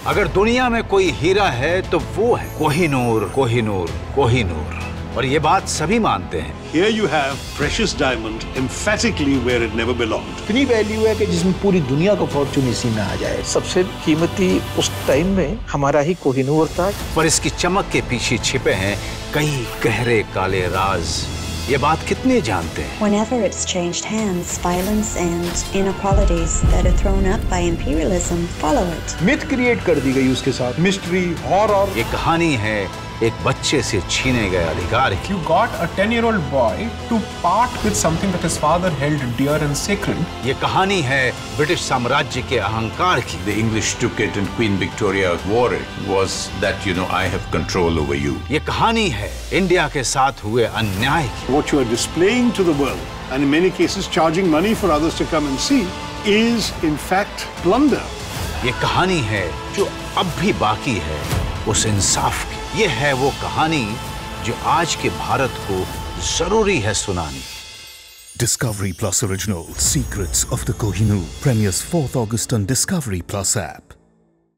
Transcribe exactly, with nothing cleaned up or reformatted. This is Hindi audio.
अगर दुनिया में कोई हीरा है तो वो है कोहिनूर, कोहिनूर, कोहिनूर। और ये बात सभी मानते हैं। Here you have precious diamond emphatically where it never belonged. इतनी वैल्यू है कि जिसमें पूरी दुनिया का फॉर्चून इसी में आ जाए। सबसे कीमती उस टाइम में हमारा ही कोहिनूर था। पर इसकी चमक के पीछे छिपे हैं कई गहरे काले राज। ये बात कितने जानते हैं? Whenever it's changed hands, violence and inequalities that are thrown up by imperialism follow it. Myth create कर दी गई उसके साथ, मिस्ट्री, हॉरर। ये कहानी है एक बच्चे से छीने गए अधिकार की। You got a ten-year-old boy to part with something that his father held dear and sacred. ये कहानी है ब्रिटिश साम्राज्य के अहंकार की। The English took it and Queen Victoria wore it. Was that, you know, I have control over you. ये कहानी है इंडिया के साथ हुए अन्याय की। What you are displaying to the world, and in many cases charging money for others to come and see, is in fact plunder. ये कहानी है जो अब भी बाकी है उस इंसाफ की। ये है वो कहानी जो आज के भारत को जरूरी है सुनानी। Discovery Plus Original Secrets of the Kohinoor premieres fourth August on Discovery Plus app.